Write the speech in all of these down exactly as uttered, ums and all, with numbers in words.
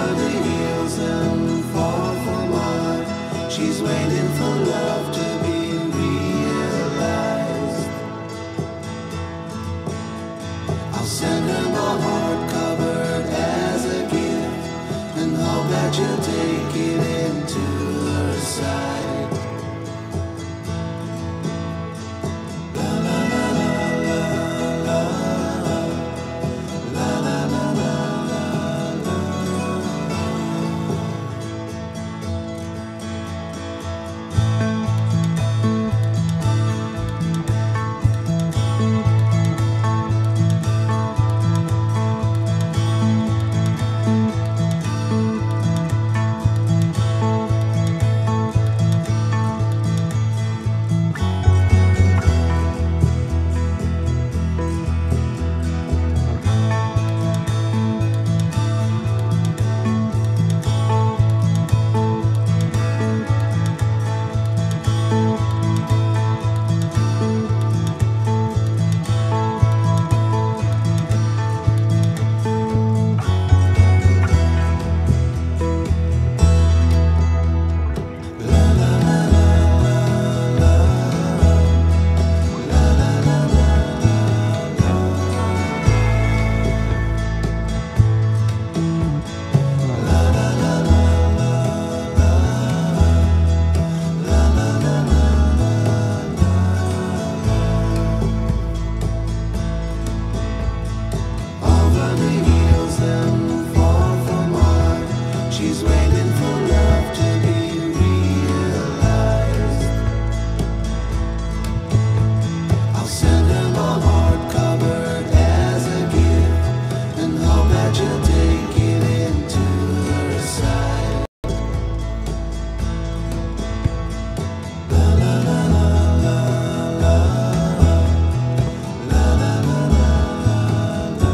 the hills and far from mine. She's waiting for love to be realized. I'll send her my heart covered as a gift, and hope that you'll take it into her side. La la la la la la la la la la la. She's waiting for love to be realized. I'll send her my heart covered as a gift, and hope that you'll take it into her side. La la la la la la la la la la la.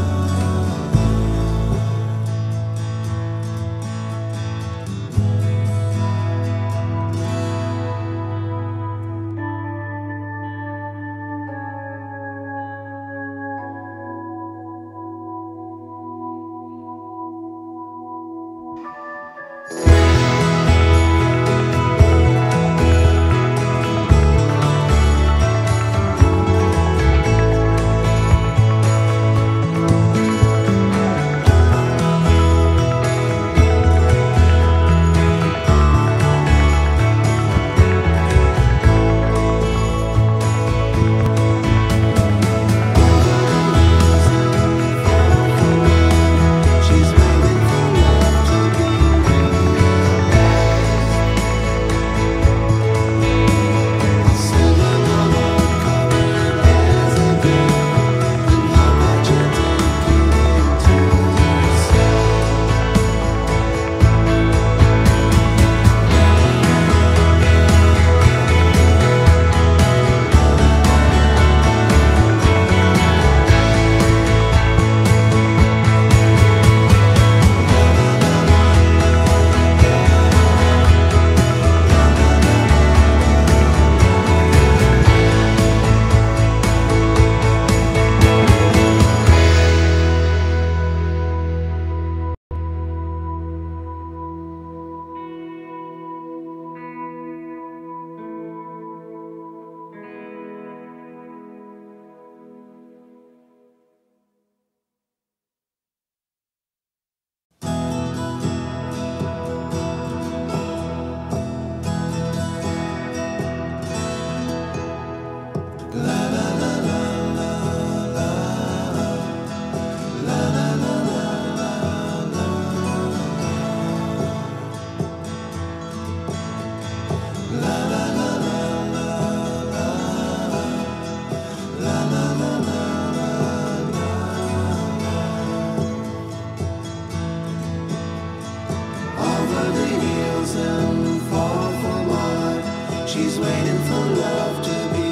She's waiting for love to be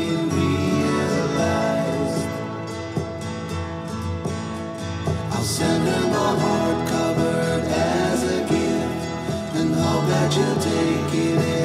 realized. I'll send her my heart covered as a gift, and hope that you'll take it in.